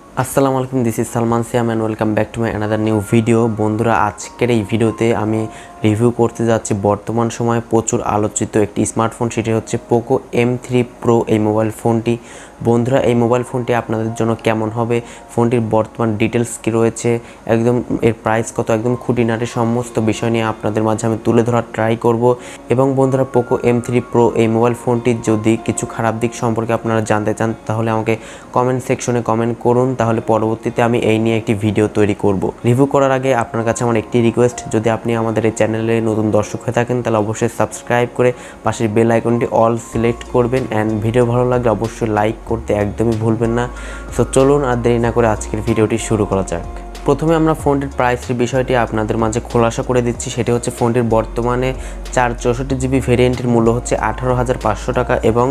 আসসালামু আলাইকুম, this is Salman Siam and welcome back to my another new video. বন্ধুরা, আজকের এই ভিডিওতে আমি রিভিউ করতে যাচ্ছি বর্তমান সময়ে প্রচুর আলোচিত একটি স্মার্টফোন, সেটি হচ্ছে পোকো M3 Pro। এই মোবাইল ফোনটি বন্ধুরা, এই মোবাইল ফোনটি আপনাদের জন্য কেমন হবে, ফোনটির বর্তমান ডিটেলস কী রয়েছে, একদম এর প্রাইস কত, একদম খুঁটিনাটি সমস্ত বিষয় নিয়ে আপনাদের মাঝে আমি তুলে ধরার ট্রাই করব। এবং বন্ধুরা, পোকো M3 Pro এই মোবাইল ফোনটির যদি কিছু খারাপ দিক সম্পর্কে আপনারা জানতে চান তাহলে আমাকে কমেন্ট সেকশনে কমেন্ট করুন, তাহলে পরবর্তীতে আমি এই নিয়ে একটি ভিডিও তৈরি করব। রিভিউ করার আগে আপনার কাছে আমার একটি রিকোয়েস্ট, যদি আপনি আমাদের এই চ্যানেলে নতুন দর্শক হয়ে থাকেন তাহলে অবশ্যই সাবস্ক্রাইব করে পাশের বেল আইকনটি অল সিলেক্ট করবেন, অ্যান্ড ভিডিও ভালো লাগলে অবশ্যই লাইক করতে একদমই ভুলবেন না। সো চলুন আর দেরি না করে আজকের ভিডিওটি শুরু করা যাক। প্রথমে আমরা ফোনটির প্রাইসের বিষয়টি আপনাদের মাঝে খোলাসা করে দিচ্ছি। সেটি হচ্ছে ফোনটির বর্তমানে 464GB ভেরিয়েন্টের মূল্য হচ্ছে 18,500 টাকা এবং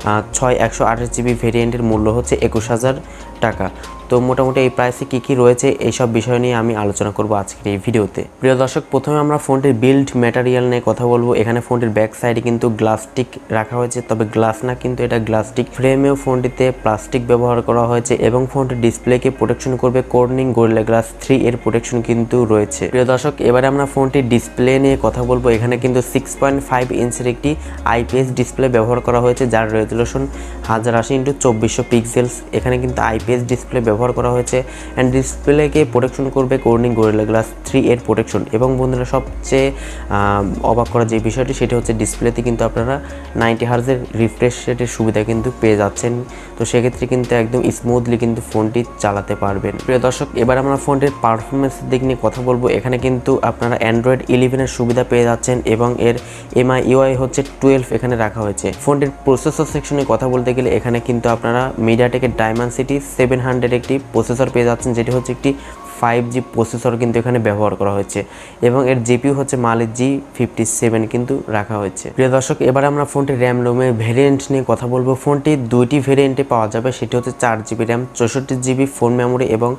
6/128GB ভেরিয়েন্টের মূল্য হচ্ছে 21,000 টাকা। তো মোটামুটি এই প্রাইসে কী রয়েছে এইসব বিষয় নিয়ে আমি আলোচনা করব আজকের এই ভিডিওতে। প্রিয় দর্শক, প্রথমে আমরা ফোনটির বিল্ড ম্যাটেরিয়াল নিয়ে কথা বলবো। এখানে ফোনটির ব্যাক সাইডে কিন্তু গ্লাস্টিক রাখা হয়েছে, তবে গ্লাস না, কিন্তু এটা গ্লাস্টিক। ফ্রেমেও ফোনটিতে প্লাস্টিক ব্যবহার করা হয়েছে এবং ফোনটির ডিসপ্লেকে প্রোটেকশন করবে কর্নিং গরিলা গ্লাস 3 এর প্রোটেকশন কিন্তু রয়েছে। প্রিয় দর্শক, এবারে আমরা ফোনটির ডিসপ্লে নিয়ে কথা বলবো। এখানে কিন্তু 6.5 ইঞ্চের একটি IPS ডিসপ্লে ব্যবহার করা হয়েছে, যার রেজুলেশন 1080x2400 পিক্সেলস। এখানে কিন্তু IPS ডিসপ্লে ব্যবহার করা হয়েছে অ্যান্ড ডিসপ্লেকে প্রোটেকশন করবে কর্নিং গরিলা গ্লাস 3 এর প্রোটেকশন। এবং বন্ধুরা, সবচেয়ে অবাক করা যে বিষয়টি সেটি হচ্ছে ডিসপ্লেতে কিন্তু আপনারা 90 হার্জের রিফ্রেশ রেটের সুবিধা কিন্তু পেয়ে যাচ্ছেন। তো সেক্ষেত্রে কিন্তু একদম স্মুথলি কিন্তু ফোনটি চালাতে পারবেন। প্রিয় দর্শক, এবার আমরা ফোনটির পারফরমেন্সের দিক নিয়ে কথা বলবো। এখানে কিন্তু আপনারা অ্যান্ড্রয়েড 11 এর সুবিধা পেয়ে যাচ্ছেন এবং এর MIUI হচ্ছে 12 এখানে রাখা হয়েছে। ফোনটির প্রসেসর সেকশনে কথা বলতে গেলে এখানে কিন্তু আপনারা মিডিয়াটেকের ডায়মেনসিটি 700 একটি প্রসেসর পেয়ে যাচ্ছেন, যেটি হচ্ছে একটি 5G প্রসেসর কিন্তু এখানে ব্যবহার করা হয়েছে এবং এর GPU হচ্ছে Mali G57 কিন্তু রাখা হয়েছে। প্রিয় দর্শক, এবার আমরা ফোনটির র্যাম রোমের ভেরিয়েন্ট নিয়ে কথা বলবো। ফোনটি দুইটি ভেরিয়েন্টে পাওয়া যাবে, সেটি হচ্ছে 4GB RAM 64GB phone memory এবং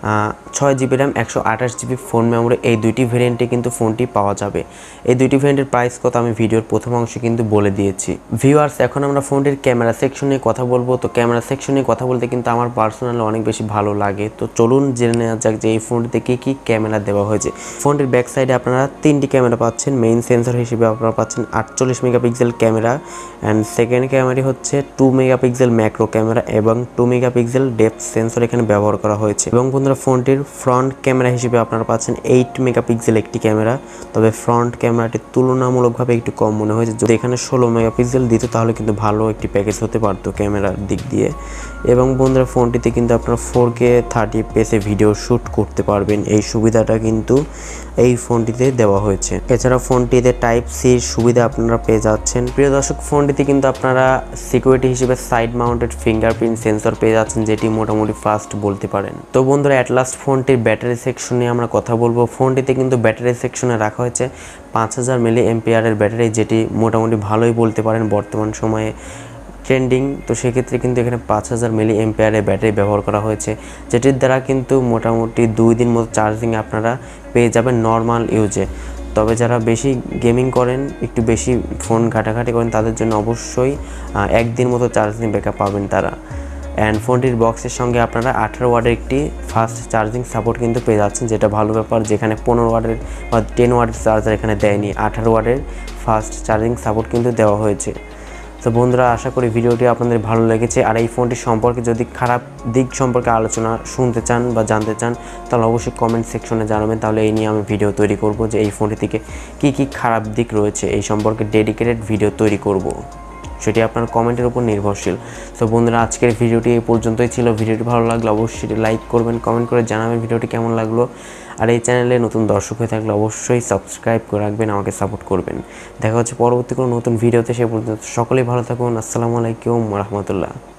6GB RAM 128GB phone memory. এই দুইটি ভেরিয়েন্টে কিন্তু ফোনটি পাওয়া যাবে। এই দুইটি ভেরিয়েন্টের প্রাইস কত আমি ভিডিওর প্রথম অংশে কিন্তু বলে দিয়েছি। ভিউয়ার্স, এখন আমরা ফোনটির ক্যামেরা সেকশন নিয়ে কথা বলবো। তো ক্যামেরা সেকশন নিয়ে কথা বলতে কিন্তু আমার পার্সোনালি অনেক বেশি ভালো লাগে। তো চলুন জেনে নেওয়া যাক যে এই ফোনটিতে কী ক্যামেরা দেওয়া হয়েছে। ফোনটির ব্যাক সাইডে আপনারা 3টি ক্যামেরা পাচ্ছেন। মেইন সেন্সর হিসেবে আপনারা পাচ্ছেন 48 মেগাপিক্সেল ক্যামেরা, অ্যান্ড সেকেন্ড ক্যামেরাটি হচ্ছে 2 মেগাপিক্সেল ম্যাক্রো ক্যামেরা এবং 2 মেগাপিক্সেল ডেপথ সেন্সর এখানে ব্যবহার করা হয়েছে। এবং বন্ধুরা, ফোনটির ফ্রন্ট ক্যামেরা হিসেবে আপনারা পাচ্ছেন 8 মেগাপিক্সেল একটি ক্যামেরা, তবে ফ্রন্ট ক্যামেরাটি তুলনামূলকভাবে একটু কম মনে হয়েছে। যদি এখানে 16 মেগাপিক্সেল দিত তাহলে কিন্তু ভালো একটি প্যাকেজ হতে পারতো ক্যামেরার দিক দিয়ে। এবং বন্ধুরা, ফোনটিতে কিন্তু আপনারা 4K 30 fps ভিডিও শ্যুট করতে পারবেন, এই সুবিধাটা কিন্তু এই ফোনটিতে দেওয়া হয়েছে। এছাড়া ফোনটিতে Type-C সুবিধা আপনারা পেয়ে যাচ্ছেন। প্রিয় দর্শক, ফোনটিতে কিন্তু আপনারা সিকিউরিটি হিসেবে সাইড মাউন্টেড ফিঙ্গারপ্রিন্ট সেন্সর পেয়ে যাচ্ছেন, যেটি মোটামুটি ফাস্ট বলতে পারেন। তো বন্ধুরা, অ্যাট লাস্ট ফোনটির ব্যাটারি সেকশনে আমরা কথা বলবো। ফোনটিতে কিন্তু ব্যাটারি সেকশনে রাখা হয়েছে 5000 mAh ব্যাটারি, যেটি মোটামুটি ভালোই বলতে পারেন বর্তমান সময়ে ট্রেন্ডিং। তো সেক্ষেত্রে কিন্তু এখানে 5000 mAh ব্যাটারি ব্যবহার করা হয়েছে, যেটির দ্বারা কিন্তু মোটামুটি 2 দিন মতো চার্জিং আপনারা পেয়ে যাবেন নর্মাল ইউজে। তবে যারা বেশি গেমিং করেন, একটু বেশি ফোন ঘাটাঘাটি করেন, তাদের জন্য অবশ্যই 1 দিন মতো চার্জিং ব্যাকআপ পাবেন তারা। অ্যান্ড ফোনটির বক্সের সঙ্গে আপনারা 18 ওয়াটের একটি ফাস্ট চার্জিং সাপোর্ট কিন্তু পেয়ে যাচ্ছেন, যেটা ভালো ব্যাপার। যেখানে 15 ওয়াটের বা 10 ওয়াটের চার্জার এখানে দেয়নি, 18 ওয়াটের ফাস্ট চার্জিং সাপোর্ট কিন্তু দেওয়া হয়েছে। তো বন্ধুরা, আশা করি ভিডিওটি আপনাদের ভালো লেগেছে। আর এই ফোনটি সম্পর্কে যদি খারাপ দিক সম্পর্কে আলোচনা শুনতে চান বা জানতে চান তাহলে অবশ্যই কমেন্ট সেকশনে জানাবেন, তাহলে এই নিয়ে আমি ভিডিও তৈরি করব যে এই ফোনটি থেকে কী খারাপ দিক রয়েছে, এই সম্পর্কে ডেডিকেটেড ভিডিও তৈরি করব, সেটি আপনার কমেন্টের উপর নির্ভরশীল। তো বন্ধুরা, আজকের ভিডিওটি এই পর্যন্তই ছিল। ভিডিওটি ভালো লাগলে অবশ্যই লাইক করবেন, কমেন্ট করে জানাবেন ভিডিওটি কেমন লাগলো। আর এই চ্যানেলে নতুন দর্শক হয়ে থাকলে অবশ্যই সাবস্ক্রাইব করে রাখবেন, আমাকে সাপোর্ট করবেন। দেখা হচ্ছে পরবর্তী কোনো নতুন ভিডিওতে। সে পর্যন্ত সকলেই ভালো থাকুন। আসসালামু আলাইকুম ওয়া রাহমাতুল্লাহ।